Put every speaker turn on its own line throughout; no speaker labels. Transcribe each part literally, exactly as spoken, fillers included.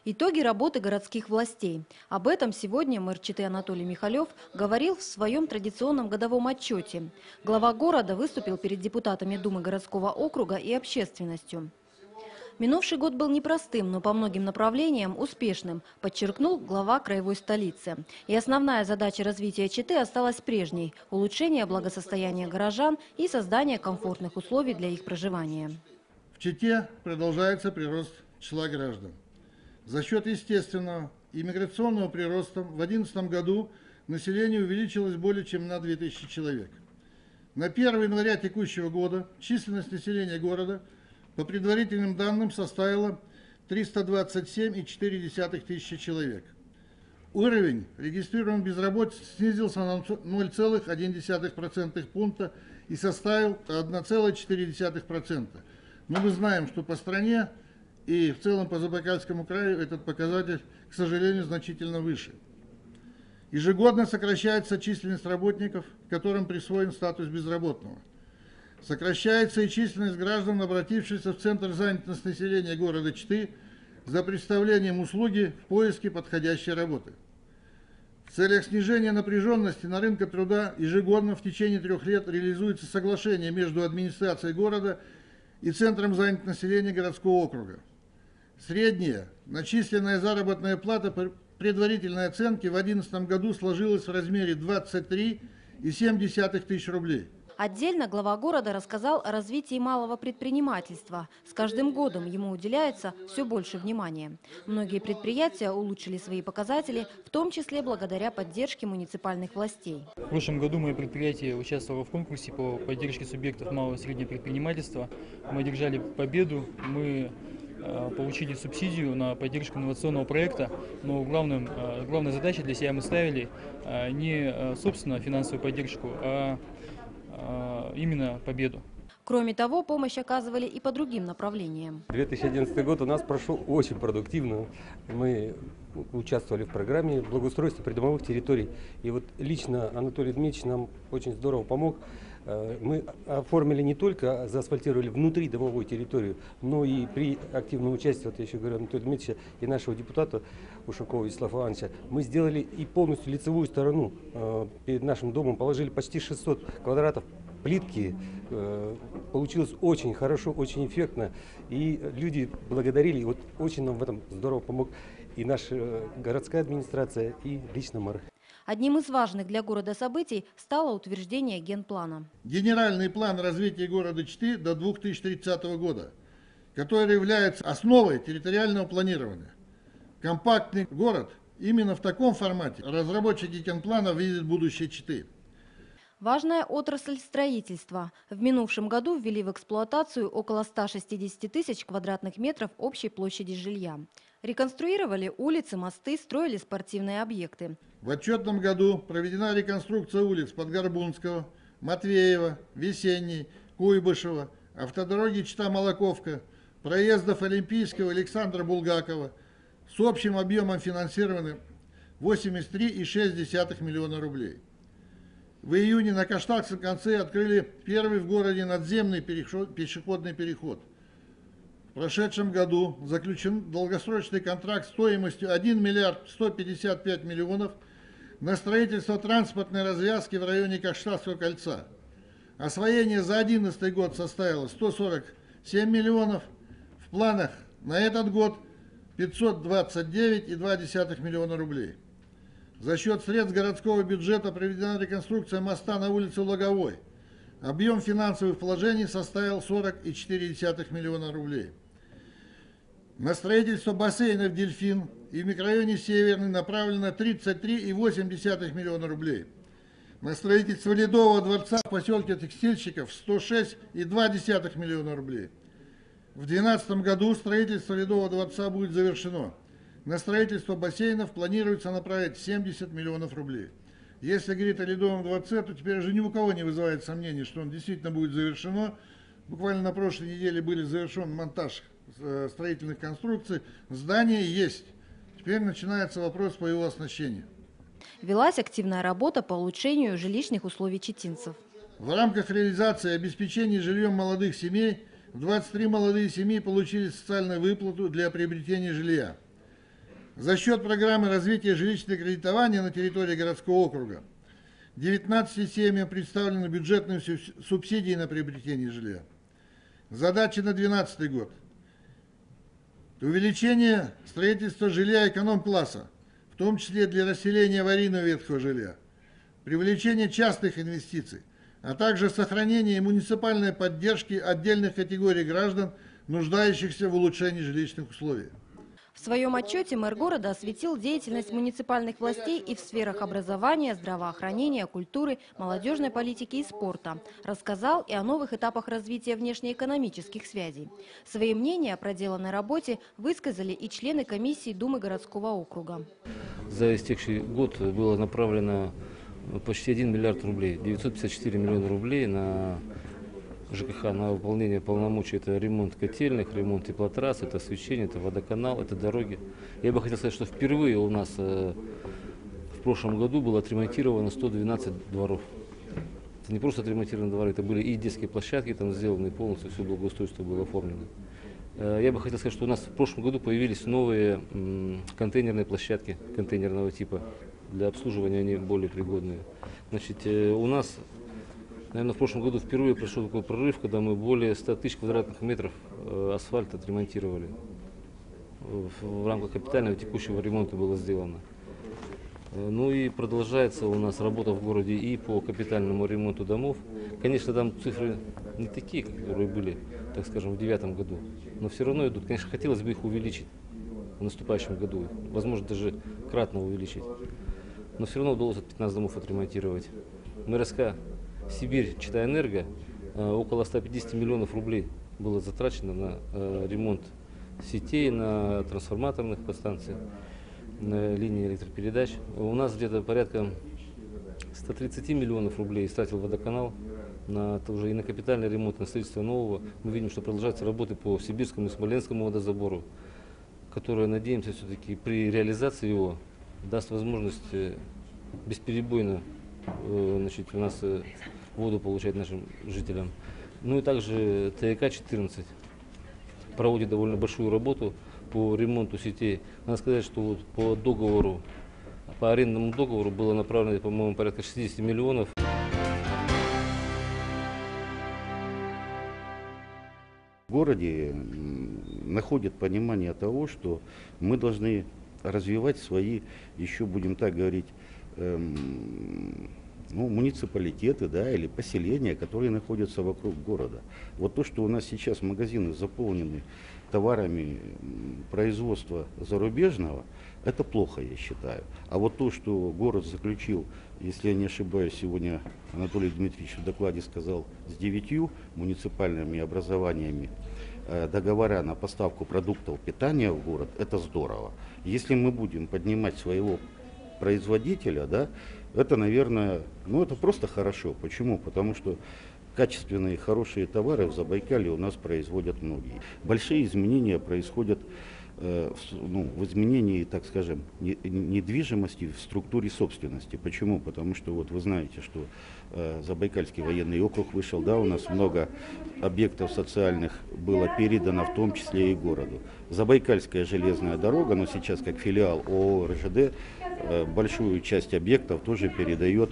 Итоги работы городских властей. Об этом сегодня мэр Читы Анатолий Михалев говорил в своем традиционном годовом отчете. Глава города выступил перед депутатами Думы городского округа и общественностью. Минувший год был непростым, но по многим направлениям успешным, подчеркнул глава краевой столицы. И основная задача развития Читы осталась прежней – улучшение благосостояния горожан и создание комфортных условий для их проживания.
В Чите продолжается прирост числа граждан. За счет естественного и миграционного прироста в две тысячи одиннадцатом году население увеличилось более чем на две тысячи человек. На первое января текущего года численность населения города по предварительным данным составила триста двадцать семь и четыре десятых тысячи человек. Уровень регистрированной безработицы снизился на ноль целых одна десятая процентных пункта и составил одна целая четыре десятых процента. Но мы знаем, что по стране и в целом по Забайкальскому краю этот показатель, к сожалению, значительно выше. Ежегодно сокращается численность работников, которым присвоен статус безработного. Сокращается и численность граждан, обратившихся в Центр занятости населения города Читы за представлением услуги в поиске подходящей работы. В целях снижения напряженности на рынке труда ежегодно в течение трех лет реализуется соглашение между администрацией города и Центром занятости населения городского округа. Средняя начисленная заработная плата по предварительной оценке в две тысячи одиннадцатом году сложилась в размере двадцать три и семь десятых тысяч рублей.
Отдельно глава города рассказал о развитии малого предпринимательства. С каждым годом ему уделяется все больше внимания. Многие предприятия улучшили свои показатели, в том числе благодаря поддержке муниципальных властей.
В прошлом году мое предприятие участвовало в конкурсе по поддержке субъектов малого и среднего предпринимательства. Мы одержали победу, мы получили субсидию на поддержку инновационного проекта, но главным, главной задачей для себя мы ставили не, собственно, финансовую поддержку, а именно победу.
Кроме того, помощь оказывали и по другим направлениям.
две тысячи одиннадцатый год у нас прошел очень продуктивно. Мы участвовали в программе благоустройства придомовых территорий. И вот лично Анатолий Дмитриевич нам очень здорово помог. Мы оформили не только, заасфальтировали внутри домовую территорию, но и при активном участии, вот я еще говорю, Анатолия Дмитриевича и нашего депутата Ушакова Вячеслава Ивановича, мы сделали и полностью лицевую сторону перед нашим домом, положили почти шестьсот квадратов плитки. Получилось очень хорошо, очень эффектно. И люди благодарили, и вот очень нам в этом здорово помог и наша городская администрация, и лично мэр.
Одним из важных для города событий стало утверждение генплана.
Генеральный план развития города Читы до две тысячи тридцатого года, который является основой территориального планирования. Компактный город именно в таком формате разработчики генплана видят будущее Читы.
Важная отрасль строительства. В минувшем году ввели в эксплуатацию около ста шестидесяти тысяч квадратных метров общей площади жилья. Реконструировали улицы, мосты, строили спортивные объекты.
В отчетном году проведена реконструкция улиц Подгорбунского, Матвеева, Весенней, Куйбышева, автодороги Чита-Молоковка, проездов Олимпийского, Александра Булгакова с общим объемом финансирования восемьдесят три и шесть десятых миллиона рублей. В июне на Каштакском конце открыли первый в городе надземный переход, пешеходный переход. В прошедшем году заключен долгосрочный контракт стоимостью один миллиард сто пятьдесят пять миллионов на строительство транспортной развязки в районе Каштакского кольца. Освоение за две тысячи одиннадцатый год составило сто сорок семь миллионов. В планах на этот год пятьсот двадцать девять и две десятых миллиона рублей. За счет средств городского бюджета проведена реконструкция моста на улице Луговой. Объем финансовых вложений составил сорок и четыре десятых миллиона рублей. На строительство бассейнов «Дельфин» и в микрорайоне Северный направлено тридцать три и восемь десятых миллиона рублей. На строительство Ледового дворца в поселке Текстильщиков сто шесть и две десятых миллиона рублей. В две тысячи двенадцатом году строительство Ледового дворца будет завершено. На строительство бассейнов планируется направить семьдесят миллионов рублей. Если говорить о Ледовом дворце, то теперь уже ни у кого не вызывает сомнений, что он действительно будет завершено. Буквально на прошлой неделе был завершен монтаж строительных конструкций. Здание есть. Теперь начинается вопрос по его оснащению.
Велась активная работа по улучшению жилищных условий читинцев.
В рамках реализации обеспечения жильем молодых семей двадцать три молодые семьи получили социальную выплату для приобретения жилья. За счет программы развития жилищного кредитования на территории городского округа девятнадцати семьям представлены бюджетные субсидии на приобретение жилья. Задача на две тысячи двенадцатый год. Увеличение строительства жилья эконом-класса, в том числе для расселения аварийного ветхого жилья, привлечение частных инвестиций, а также сохранение муниципальной поддержки отдельных категорий граждан, нуждающихся в улучшении жилищных условий.
В своем отчете мэр города осветил деятельность муниципальных властей и в сферах образования, здравоохранения, культуры, молодежной политики и спорта. Рассказал и о новых этапах развития внешнеэкономических связей. Свои мнения о проделанной работе высказали и члены комиссии Думы городского округа.
За истекший год было направлено почти один миллиард рублей, девятьсот пятьдесят четыре миллиона рублей на ЖКХ, на выполнение полномочий. Это ремонт котельных, ремонт теплотрасс, это освещение, это водоканал, это дороги. Я бы хотел сказать, что впервые у нас э, в прошлом году было отремонтировано сто двенадцать дворов. Это не просто отремонтированы дворы, это были и детские площадки, там сделаны полностью, все благоустройство было оформлено. Э, я бы хотел сказать, что у нас в прошлом году появились новые м, контейнерные площадки контейнерного типа. Для обслуживания они более пригодные. Значит, э, у нас, наверное, в прошлом году впервые прошел такой прорыв, когда мы более ста тысяч квадратных метров э, асфальта отремонтировали. В, в рамках капитального текущего ремонта было сделано. Э, ну и продолжается у нас работа в городе и по капитальному ремонту домов. Конечно, там цифры не такие, которые были, так скажем, в две тысячи девятом году, но все равно идут. Конечно, хотелось бы их увеличить в наступающем году, возможно, даже кратно увеличить. Но все равно удалось пятнадцать домов отремонтировать. МРСК Сибирь Читаэнерго около ста пятидесяти миллионов рублей было затрачено на э, ремонт сетей, на трансформаторных подстанциях, на линии электропередач. У нас где-то порядка ста тридцати миллионов рублей истратил водоканал на тоже и на капитальный ремонт, на строительство нового. Мы видим, что продолжаются работы по Сибирскому и Смоленскому водозабору, которая, надеемся, все-таки при реализации его даст возможность бесперебойно значит, у нас воду получать нашим жителям. Ну и также ТЭК четырнадцать проводит довольно большую работу по ремонту сетей. Надо сказать, что вот по договору, по арендному договору было направлено, по-моему, порядка шестидесяти миллионов.
В городе находят понимание того, что мы должны развивать свои, еще будем так говорить, эм, ну, муниципалитеты, да, или поселения, которые находятся вокруг города. Вот то, что у нас сейчас магазины заполнены товарами производства зарубежного, это плохо, я считаю. А вот то, что город заключил, если я не ошибаюсь, сегодня Анатолий Дмитриевич в докладе сказал, с девятью муниципальными образованиями договора на поставку продуктов питания в город, это здорово. Если мы будем поднимать своего производителя, да, это, наверное, ну это просто хорошо. Почему? Потому что качественные, хорошие товары в Забайкалье у нас производят многие. Большие изменения происходят э, в, ну, в изменении, так скажем, не, недвижимости в структуре собственности. Почему? Потому что вот вы знаете, что э, Забайкальский военный округ вышел, да, у нас много объектов социальных было передано, в том числе и городу. Забайкальская железная дорога, но сейчас как филиал ООО РЖД, э, большую часть объектов тоже передает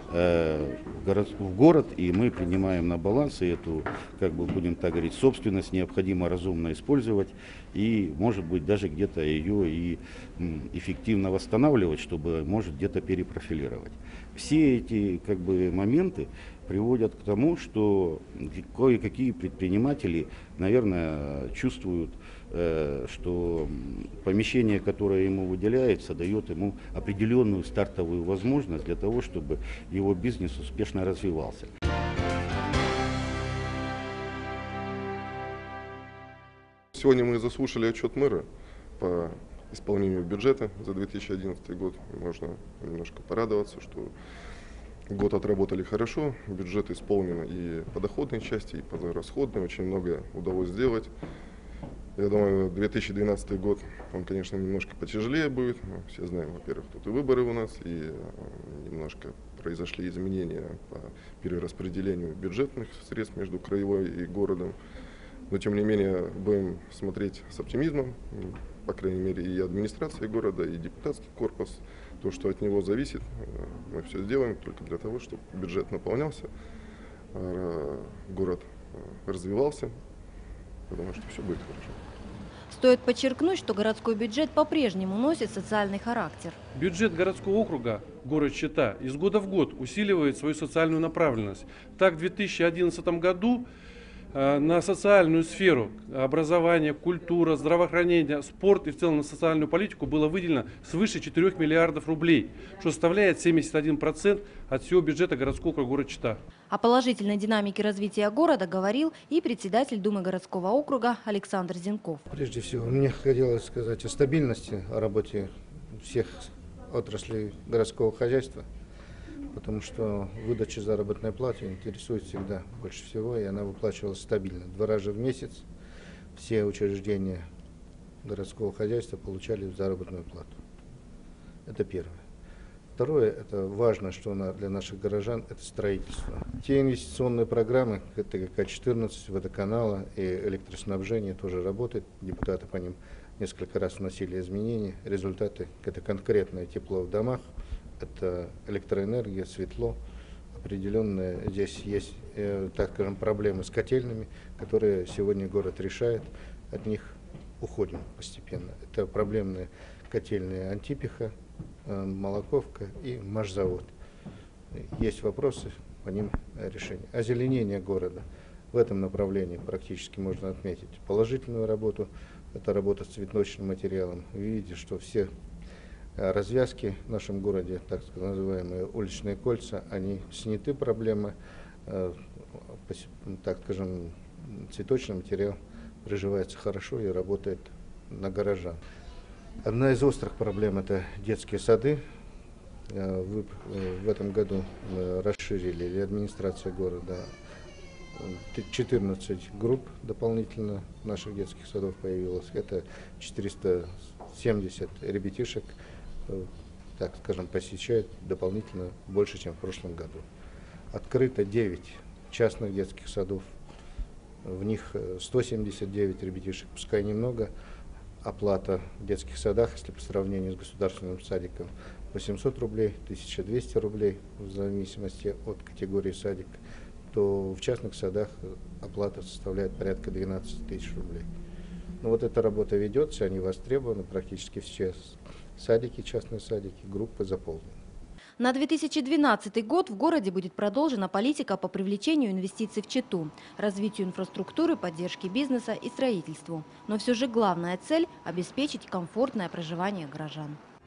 в город, и мы принимаем на баланс, и эту, как бы будем так говорить, собственность необходимо разумно использовать, и, может быть, даже где-то ее и эффективно восстанавливать, чтобы, может, где-то перепрофилировать. Все эти, как бы, моменты приводят к тому, что кое-какие предприниматели, наверное, чувствуют, что помещение, которое ему выделяется, дает ему определенную стартовую возможность для того, чтобы его бизнес успешно развивался.
Сегодня мы заслушали отчет мэра по исполнению бюджета за две тысячи одиннадцатый год. Можно немножко порадоваться, что год отработали хорошо, бюджет исполнен и по доходной части, и по расходной, очень много удалось сделать. Я думаю, две тысячи двенадцатый год, он, конечно, немножко потяжелее будет. Мы все знаем, во-первых, тут и выборы у нас, и немножко произошли изменения по перераспределению бюджетных средств между краевой и городом. Но, тем не менее, будем смотреть с оптимизмом. по крайней мере, и администрация города, и депутатский корпус. То, что от него зависит, мы все сделаем только для того, чтобы бюджет наполнялся, город развивался, потому что все будет хорошо.
Стоит подчеркнуть, что городской бюджет по-прежнему носит социальный характер.
Бюджет городского округа, город Чита, из года в год усиливает свою социальную направленность. Так, в две тысячи одиннадцатом году на социальную сферу образование, культура, здравоохранение, спорт и в целом на социальную политику было выделено свыше четырёх миллиардов рублей, что составляет семьдесят один процент от всего бюджета городского округа города Чита.
О положительной динамике развития города говорил и председатель Думы городского округа Александр Зенков.
Прежде всего, мне хотелось сказать о стабильности, о работе всех отраслей городского хозяйства. Потому что выдача заработной платы интересует всегда больше всего, и она выплачивалась стабильно. Два раза в месяц все учреждения городского хозяйства получали заработную плату. Это первое. Второе, это важно, что для наших горожан, это строительство. Те инвестиционные программы, это ТГК четырнадцать, водоканала и электроснабжение тоже работают. Депутаты по ним несколько раз вносили изменения. Результаты – это конкретное тепло в домах. Это электроэнергия, светло. Определенные здесь есть, э, так скажем, проблемы с котельными, которые сегодня город решает. От них уходим постепенно. Это проблемные котельные Антипиха, э, Молоковка и Машзавод. Есть вопросы, по ним решение. Озеленение города. В этом направлении практически можно отметить положительную работу. Это работа с цветочным материалом. Вы видите, что все развязки в нашем городе, так называемые уличные кольца, они сняты, проблемы, так скажем, цветочный материал приживается хорошо и работает на горожан. Одна из острых проблем – это детские сады. В этом году мы расширили, или администрация города, четырнадцать групп дополнительно наших детских садов появилось. Это четыреста семьдесят ребятишек, так скажем, посещают дополнительно больше, чем в прошлом году. Открыто девять частных детских садов, в них сто семьдесят девять ребятишек, пускай немного. Оплата в детских садах, если по сравнению с государственным садиком, восемьсот рублей, тысяча двести рублей, в зависимости от категории садика, то в частных садах оплата составляет порядка двенадцати тысяч рублей. Но вот эта работа ведется, они востребованы, практически все садики, частные садики, группы заполнены.
На две тысячи двенадцатый год в городе будет продолжена политика по привлечению инвестиций в Читу, развитию инфраструктуры, поддержке бизнеса и строительству. Но все же главная цель – обеспечить комфортное проживание горожан.